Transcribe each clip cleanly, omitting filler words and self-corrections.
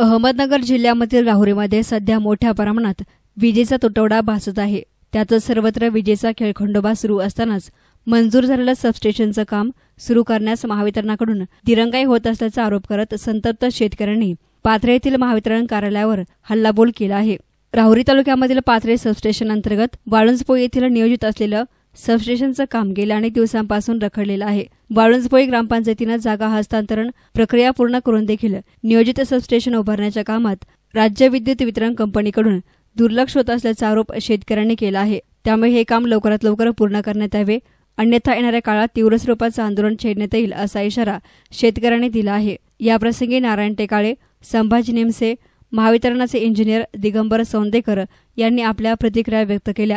अहमदनगर जिल्ह्यामधील राहुरीमध्ये सध्या मोठ्या प्रमाणात विजेचा तुटवडा भासत आहे। त्यातच सर्वत्र विजेचा खेळखंडोबा सुरू असतानाच मंजूर झालेलं सबस्टेशनचं काम सुरू करण्यास महावितरणाकडून दिरंगाई होत असल्याचा आरोप करत संतप्त शेतकऱ्यांनी पाथरे येथील महावितरण कार्यालयावर हल्लाबोल केला आहे। राहुरी तालुक्यामधील पाथरे सबस्टेशन अंतर्गत वाळुंजपोळी येथील नियोजित असलेलं सबस्टेशनचं काम गेल्या अनेक दिवसांपासून रखडलेलं आहे। वाळुंजपोळी ग्रामपंचायतीनं जागा हस्तांतरण प्रक्रिया पूर्ण करून देखील नियोजित सबस्टेशन उभारण्याच्या कामात राज्य विद्युत वितरण कंपनीकडून दुर्लक्ष होत असल्याचा आरोप शेतकऱ्यांनी केला आहे। त्यामुळे हे काम लवकरात लवकर पूर्ण करण्यात यावे, अन्यथा येणाऱ्या काळात तीव्र स्वरूपाचं आंदोलन छेडण्यात येईल असा इशारा शेतकऱ्यांनी दिला आहे। याप्रसंगी नारायण टेकाळे, संभाजी नेमसे, महावितरणाचे इंजिनियर दिगंबर सौंदेकर यांनी आपल्या प्रतिक्रिया व्यक्त केल्या।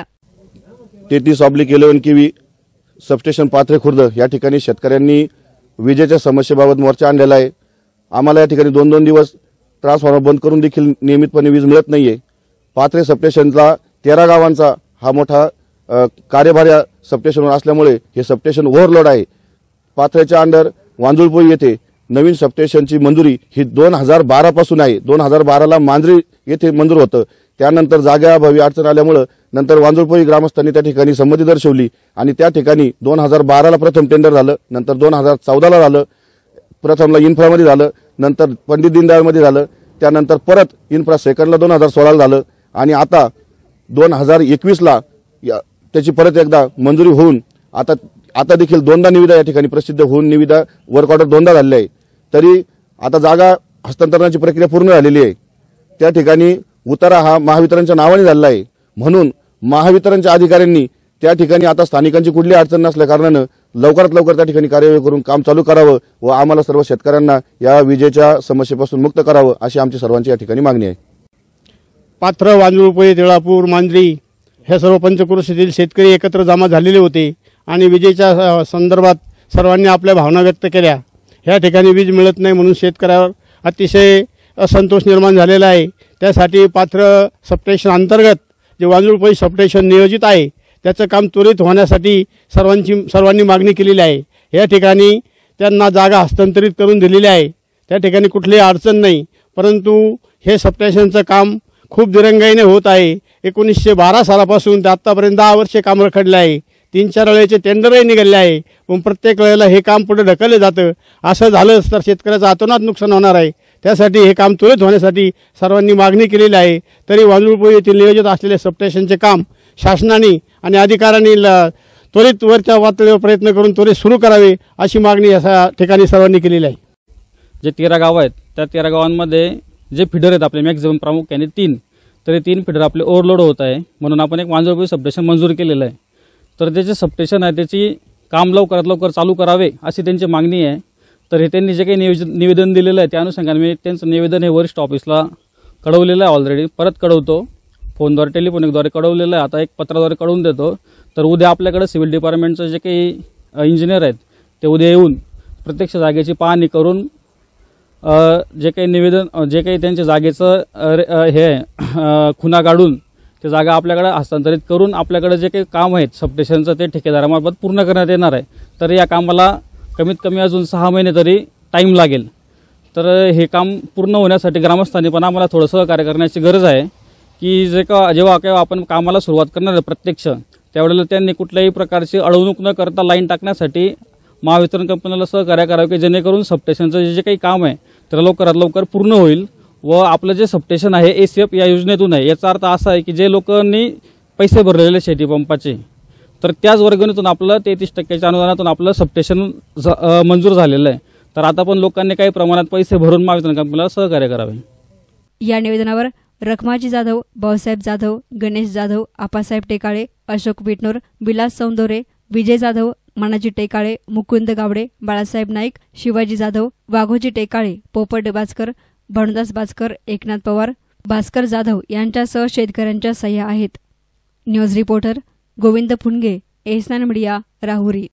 33/11 केवी सबस्टेशन पाथरे खुर्द या ठिकाणी शेतकऱ्यांनी विजेच्या समस्येबाबत मोर्चा आणलेला आहे। आम्हाला या ठिकाणी 2-2 दिवस ट्रान्सफॉर्मर बंद करून देखील नियमितपणे वीज मिळत नाहीये। पाथरे सबस्टेशनला 13 गावांचा हा मोठा कार्यभार या सबस्टेशनवर असल्यामुळे हे सबस्टेशन ओव्हरलोड आहे। पाथरेच्या अंडर वांजुळपोळी येथे नवीन सबस्टेशनची मंजुरी ही 2012 पासून आहे। 2012ला मांजरी येथे मंजूर होतं, त्यानंतर जागेअभावी अडचण आल्यामुळे नंतर वांजुळपोळी ग्रामस्थांनी त्या ठिकाणी संमती दर्शवली आणि त्या ठिकाणी 2012ला प्रथम टेंडर झालं, नंतर 2014ला झालं, प्रथमला इन्फ्रामध्ये झालं, नंतर पंडित दीनदयाळमध्ये झालं, त्यानंतर परत इन्फ्रा सेकंडला 2016ला झालं आणि आता 2021ला त्याची परत एकदा मंजुरी होऊन आता देखील 2दा निविदा या ठिकाणी प्रसिद्ध होऊन निविदा वर्क ऑर्डर 2दा झालेली आहे। तरी आता जागा हस्तांतरणाची प्रक्रिया पूर्ण झालेली आहे। त्या ठिकाणी उतारा हा महावितरणच्या नावाने झालेला आहे, म्हणून महावितरणच्या अधिकाऱ्यांनी त्या ठिकाणी आता स्थानिकांची कुठली अडचण नसल्या कारणानं लवकरात लवकर त्या ठिकाणी कार्यवाही करून काम चालू करावं व आम्हाला सर्व शेतकऱ्यांना या विजेच्या समस्येपासून मुक्त करावं अशी आमची सर्वांची या ठिकाणी मागणी आहे। पाथर, वांजुळपोळी, तिळापूर, मांजरी हे सर्व पंचक्रोशीतील शेतकरी एकत्र जमा झालेले होते आणि विजेच्या संदर्भात सर्वांनी आपल्या भावना व्यक्त केल्या। ह्या ठिकाणी वीज मिळत नाही म्हणून शेतकऱ्यावर अतिशय असंतोष निर्माण झालेला आहे। त्यासाठी पाथर सबस्टेशन अंतर्गत जे वांजुळपोळी सबस्टेशन नियोजित आहे त्याचं काम त्वरित होण्यासाठी सर्वांनी मागणी केलेली आहे। या ठिकाणी त्यांना जागा हस्तांतरित करून दिलेली आहे, त्या ठिकाणी कुठलीही अडचण नाही, परंतु हे सबस्टेशनचं काम खूप दिरंगाईने होत आहे। 1912 सालापासून ते आतापर्यंत 10 वर्षे काम रखडले आहे। 3-4 वेळेचे टेंडरही निघाले आहे, पण प्रत्येक वेळेला हे काम पुढे ढकलले जातं। असं झालंच तर शेतकऱ्याचं अतोनात नुकसान होणार आहे। त्यासाठी हे काम त्वरित होण्यासाठी सर्वांनी मागणी केलेली आहे। तरी वांजुळपोळी येथील नियोजित असलेले सबस्टेशनचे काम शासनाने आणि अधिकाऱ्यांनी त्वरित वरच्या पातळीवर प्रयत्न करून त्वरित सुरू करावे अशी मागणी या ठिकाणी सर्वांनी केलेली आहे। जे 13 गाव आहेत त्या 13 गावांमध्ये जे फिडर आहेत आपले मॅक्झिमम प्रामुख्याने 3, तरी 3 फिडर आपले ओव्हरलोड होत आहे, म्हणून आपण एक वांजुळपोळी सबस्टेशन मंजूर केलेलं आहे। तर त्याचे सबस्टेशन आहे त्याची काम लवकरात लवकर चालू करावे अशी त्यांची मागणी आहे। तर हे त्यांनी जे काही निवेदन दिलेलं आहे त्या अनुषंगाने मी त्यांचं निवेदन हे वरिष्ठ ऑफिसला कळवलेलं आहे, ऑलरेडी परत कळवतो, फोनद्वारे टेलिफोनिकद्वारे कळवलेलं आहे, आता एक पत्राद्वारे कळवून देतो। तर उद्या आपल्याकडे सिव्हिल डिपार्टमेंटचे जे काही इंजिनियर आहेत ते उद्या येऊन प्रत्यक्ष जागेची पाहणी करून जे काही निवेदन जे काही त्यांच्या जागेचं हे खुणा काढून ते जागा आपल्याकडे हस्तांतरित करून आपल्याकडे जे काही काम आहेत सबस्टेशनचं ते ठेकेदारामार्फत पूर्ण करण्यात येणार आहे। तर या कामाला कमीत कमी अजून 6 महिने तरी टाईम लागेल। तर हे काम पूर्ण होण्यासाठी ग्रामस्थांनी पण आम्हाला थोडं सहकार्य करण्याची गरज आहे की जेव्हा आपण कामाला सुरुवात करणार आहे प्रत्यक्ष त्यावेळेला त्यांनी कुठल्याही प्रकारची अडवणूक न करता लाईन टाकण्यासाठी महावितरण कंपनीला सहकार्य करावे की जेणेकरून सबस्टेशनचं जे काही काम आहे तर लवकरात लवकर पूर्ण होईल व आपलं जे सबस्टेशन आहे ACF या योजनेतून आहे। याचा अर्थ असा आहे की जे लोकांनी पैसे भरलेले शेती पंपाचे तर त्याच वर्गणीतून आपलं 33% अनुदानातून आपलं सबस्टेशन मंजूर झालेलं आहे। तर आता पण लोकांनी काही प्रमाणात पैसे भरून महावितरण कंपनीला सहकार्य करावे। या निवेदनावर रखमाजी जाधव, भाऊसाहेब जाधव, गणेश जाधव, आपासाहेब टेकाळे, अशोक बिटनोर, विलास सौंदोरे, विजय जाधव, मानाजी टेकाळे, मुकुंद गावडे, बाळासाहेब नाईक, शिवाजी जाधव, वाघोजी टेकाळे, पोपट बाजकर, भानुदास बाजकर, एकनाथ पवार, भास्कर जाधव यांच्यासह शेतकऱ्यांच्या सह्या आहेत। न्यूज रिपोर्टर गोविंद फुंडगे, एसनान मीडिया, राहुरी।